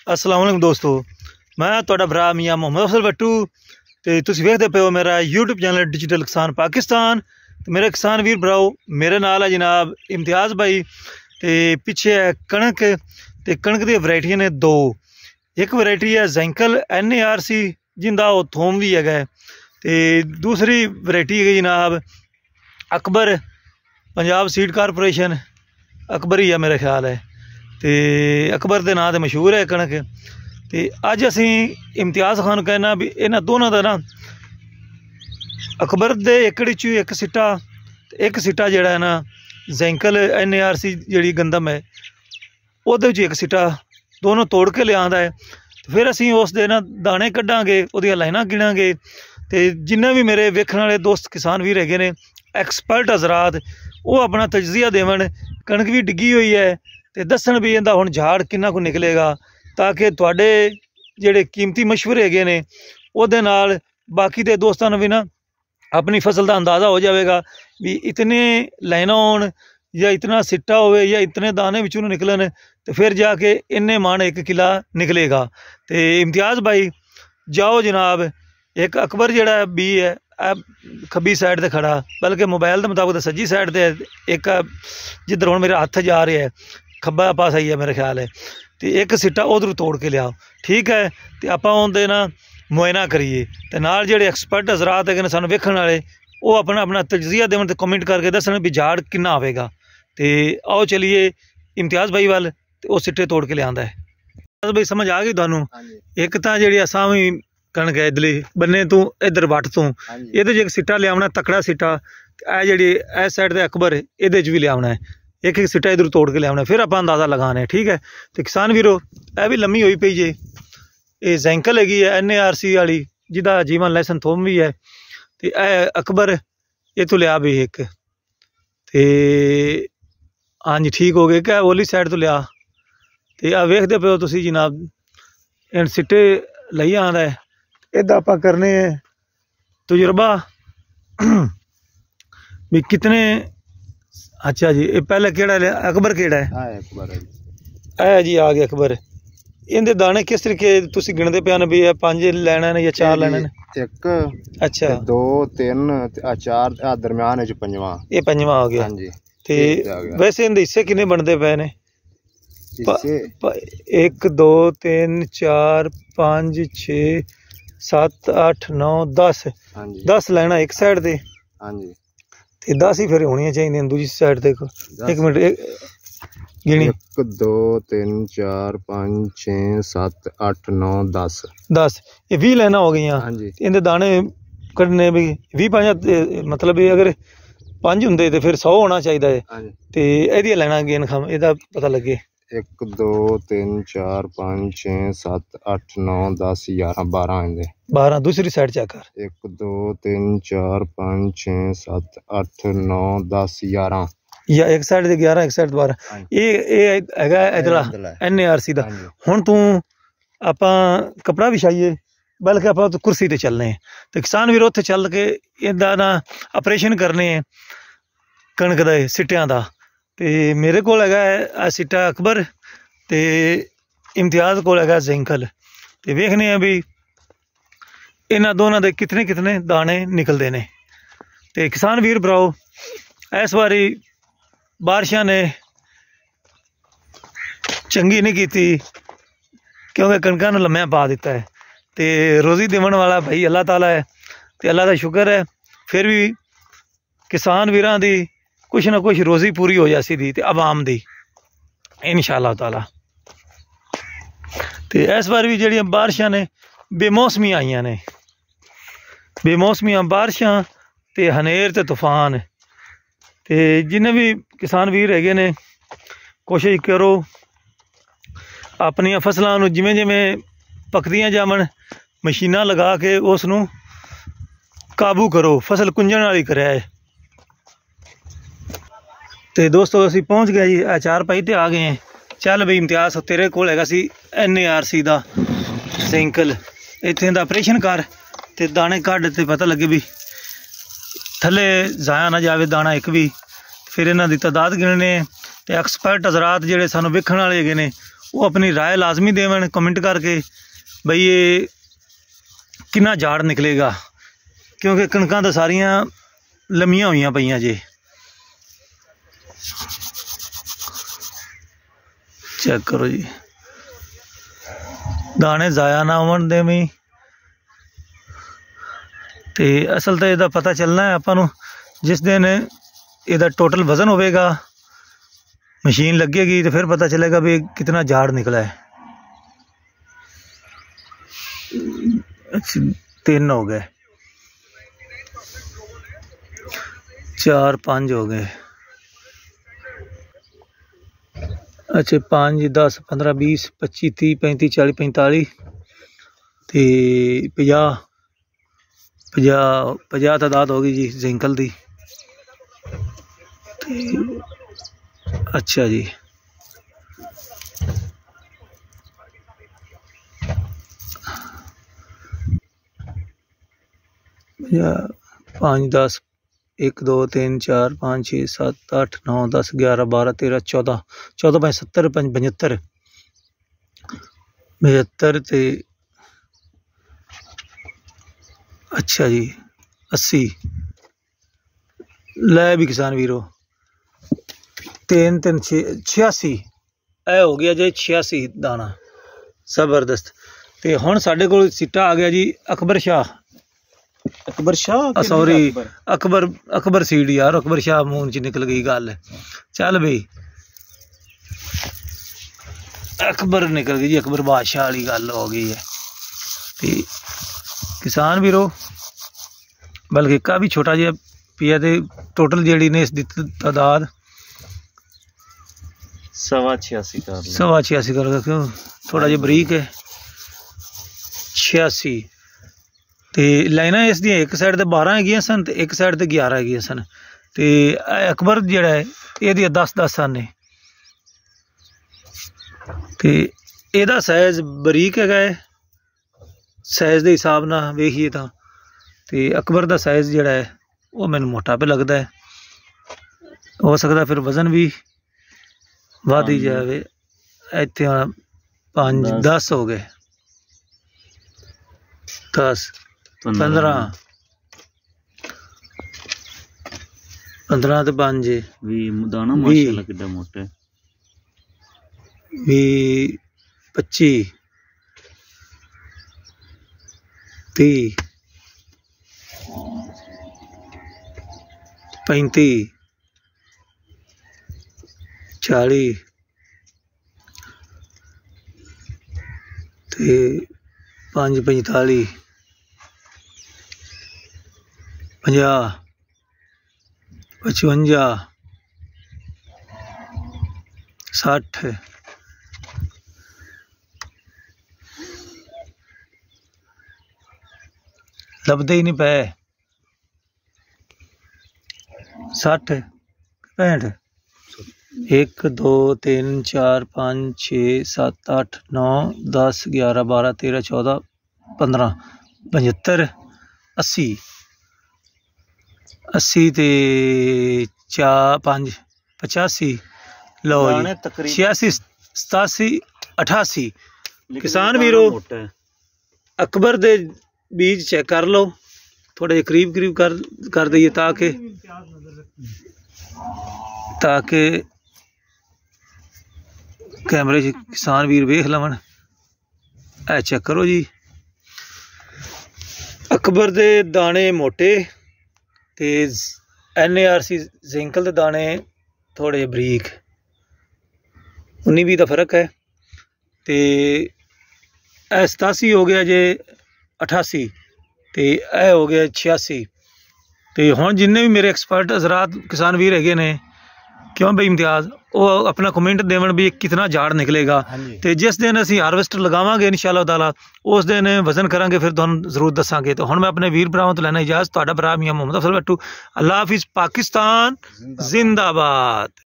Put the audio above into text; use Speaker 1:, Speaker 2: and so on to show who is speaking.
Speaker 1: अस्सलाम वालेकुम दोस्तों, मैं तुहाडा भरा मियाँ मोहम्मद अफजल भट्टू ते तुसीं वेखदे पे हो मेरा यूट्यूब चैनल डिजिटल किसान पाकिस्तान। ते मेरे किसान वीर भराओ, मेरे नाल है जनाब इम्तियाज़ भाई ते पिछे है कणक। ते कणक दी वैरायटियां ने दो। एक वैरायटी है जैंकल NARC जिंदा वो थोम भी है। ते दूसरी वैरायटी है जनाब अकबर, पंजाब सीड कारपोरेशन अकबर ही है मेरा ख्याल है। तो अकबर के नाम से मशहूर है कणक। तो अज असी इम्तियाज़ खान कहना भी इन्होंने दोनों का ना अकबर के एकड़ च एक सिट्टा, एक सिट्टा जोड़ा है ना जैंकल NARC जी गंदम है वो एक सिट्टा दोनों तोड़ के लिया है। फिर असी उस दे ना दाने कढ़ांगे, वो लाइना गिणांगे। तो जिन्ने भी मेरे वेखण वाले दोस्त किसान वीर है ने एक्सपर्ट हजरात वो अपना तजजिया देवन। कणक भी डिगी हुई है तो दसन भी इहदा हुण झाड़ किन्ना को निकलेगा, ताकि तुहाडे जिहड़े कीमती मशवरे है ने उहदे नाल बाकी दे दोस्तां नूं भी ना अपनी फसल का अंदाज़ा हो जाएगा भी इतने लाइना होण या इतना सिट्टा होवे या इतने दाने विचों निकलन, तो फिर जाके इन्ने मन एक किला निकलेगा। तो इम्तियाज़ भाई जाओ जनाब, एक अकबर जिहड़ा बी है खब्बी साइड ते खड़ा, बल्कि मोबाइल के मुताबिक सज्जी साइड ते एक जिधर हुण मेरा हत्थ जा रहा है खब्बा पासा ही है मेरा ख्याल है। तो एक सिट्टा उधर तोड़ के लियाओ, ठीक है। तो आपां उहदे ना मुआयना करिए ते नाल जिहड़े एक्सपर्ट हजरात है सानूं वेखण वाले वो अपना अपना तजजिया देवन ते कमेंट करके दसन भी झाड़ किन्ना आवेगा। तो आओ चलिए इम्तियाज़ भाई वाल वो सिट्टे तोड़ के लिया है। भाई समझ आ गई तुहानूं? एक तां जिहड़ी असां भी कणक है इधरली बन्ने तू इधर वट तू ये एक सिट्टा लिया तकड़ा सिट्टा, जी इस साइड से अकबर ये भी लिया है, एक एक सिट्टा इधर तोड़ के लिया फिर आप अंदाज़ा लगाना है, ठीक है। तो किसान वीरो यह भी लम्मी हुई पई जे, ये जैंकल हैगी है NARC वाली जिदा जीवन लाइसन थोम भी है। तो यह अकबर ये तो लिया भी एक, तो हाँ जी ठीक हो गए क्या ओली साइड तो लिया। तो आ वेखते पे हो तुसी जनाब इन सिट्टे लई आंदा है, इदा आप करने तजुर्बा भी कितने। अच्छा जी ये पहले केड़ा लिया अकबर केड़ा है? है जी आ गया अकबर। इनके दाने किस तरीके तुसी गिनदे पे भी है 5 लेना ने या 4 लेना ने? एक अच्छा 2 3 4 दरम्यान है पंजवा, ये पंजवा हो गया। ते वैसे इनके हिस्से किन्ने बनते पे ने? 1 2 3 4 5 6 7 8 9 10 10 लेना एक साइड ते, ते 10 ही फिर होनी चाहिए दूसरी साइड ते। एक मिनट गिनी 1 2 3 4 5 6 7 8 9 10 10 ये 20 लाइना हो गई। इनके दाने कढ़ने भी 20 मतलब भी अगर 5 होंगे तो फिर 100 होना चाहिए है। तो यह लाइना गेन खम यदा पता लगे 1 2 3 4 5 6 7 8 9 10 11 12 12 दूसरी साइड चेक कर 1 2 3 4 5 6 7 8 9 10 11 या एक साइड 11 एक साइड 12 ये इधर NARC का। हुण तू आप कपड़ा विछाइए बल्कि आप तो कुर्सी ते चलने हैं। तो किसान वीर उत्थे चल के इदा ना ऑपरेशन करने हैं कणक के सिट्टियां का। तो मेरे को है सिट्टा अकबर तो इम्तियाज़ को है जैंकल। तो वेखने हैं भी इन्होंने दोनों के कितने कितने दाने निकलते हैं। तो किसान वीर भराओ इस बारी बारिशां ने चंगी नहीं की क्योंकि कणकां नूं लम्या पा दिता है। तो रोज़ी देवन वाला भाई अल्लाह ताला है, तो अल्लाह का शुक्र है फिर भी किसान वीरां दी कुछ ना कुछ रोज़ी पूरी हो जासी दी ते आवाम दी इंशाअल्लाह ताला। तो इस बार भी जिहड़ियां बारिशां ने बेमौसमी आईयां ने, बेमौसमियां बारिशां ते हनेर ते तूफान। तो जिन्हें भी किसान वीर है ने कोशिश करो अपनिया फसलों जिमें जिमें पकदियां जावन मशीनां लगा के उस नूं काबू करो, फसल कुंजण वाली करे। तो दोस्तों असी पहुँच गए जी, चार पाई ते आ गए हैं। चल बई इम्तियाज़ तेरे कोल हैगा सी NARC का जैंकल, इत्थे दा ऑपरेशन कर ते दाने कढ़ ते पता लगे भी थले जाया ना जाए दाना एक भी। फिर इन्हों की तादाद गिनने तो एक्सपर्ट हजरात जोड़े सानू वेखण वाले है ने वो अपनी राय लाजमी देवन कमेंट करके बई ये कितना झाड़ निकलेगा, क्योंकि कणकां तो सारियां लम्मियां हुई पईयां जे। चेक करो जी, दाने जाया ना होवन देवीं। तो असल तो इसका पता चलना है आपां नूं जिस दिन इसका टोटल वजन होगा, मशीन लगेगी तो फिर पता चलेगा भी कितना झाड़ निकला है। अच्छा 3 हो गए, 4 5 हो गए। अच्छा 5 10 15 20 25 30 35 40 45 ते 50 तादाद होगी जी जिंकल दी। अच्छा जी, या 5 10 1 2 3 4 5 6 7 8 9 10 11 12 13 14 14 5 70 5 75 75 ते अच्छा जी 80 लै भी किसान वीरो 3 3 86 ए हो गया जी 86 दाना जबरदस्त। तो हुण साडे कोल सिट्टा आ गया जी अकबर शाह सॉरी अकबर सीड यार, अकबर शाह मून च निकल गई गल। चल बई अकबर निकल गई जी, अकबर बादशाह वाली गल हो गई है। तो किसान वीरो बल्कि का भी छोटा जिहा पिया, तो टोटल जी ने इसकी तादाद 86 कर, क्यों थोड़ा जिहा बरीक है 86। तो लाइना इस दी एक साइड ते 12 हैगियां सन ते एक साइड ते 11 हैगियां सन। तो अकबर जिहड़ा है ये 10 सन ने। तो ਇਹਦਾ साइज बरीक है, साइज के हिसाब ना वेखिए तो अकबर का साइज जिहड़ा है वो मैनू मोटा पे लगता है। हो सकता फिर वजन भी वध ही जाए। इत्थे 5 10 हो गए, 10 15 15 तो 5
Speaker 2: दाना माशाल्लाह कितना मोटा है।
Speaker 1: 20 25 30 35 40 ते 5 45 50 55 60 लभदे ही नहीं पे। 60 65 1 2 3 4 5 6 7 8 9 10 11 12 13 14 15 75 80 80 ते 4 5 85 लो जी 86 87 88। किसान वीरो अकबर दे बीज चेक कर लो, थोड़े जे करीब कर दईए ताकि कैमरे च किसान वीर वेख लवन। ए चेक करो जी, अकबर दे दाने मोटे ते NARC जिंकल दे दाने थोड़े बरीक, 19-20 का फर्क है। तो 87 हो गया जे 88 तो यह हो गया 86। तो हुण जिन्ने भी मेरे एक्सपर्ट हजरात किसान वीर है ने, क्यों बई इम्तियाज़ वो अपना कमेंट देवन भी कितना झाड़ निकलेगा। तो जिस दिन असी हारवेस्टर लगावांगे इंशाअल्लाह ताला उस दिन वजन करांगे, फिर तुहानूं जरूर दसांगे। तो हुण मैं अपने वीर भरावां तो लैना इजाज़त, तुहाडा भरा मियां मोहम्मद अफजल भट्टू। अल्लाह हाफिज़, पाकिस्तान जिंदाबाद।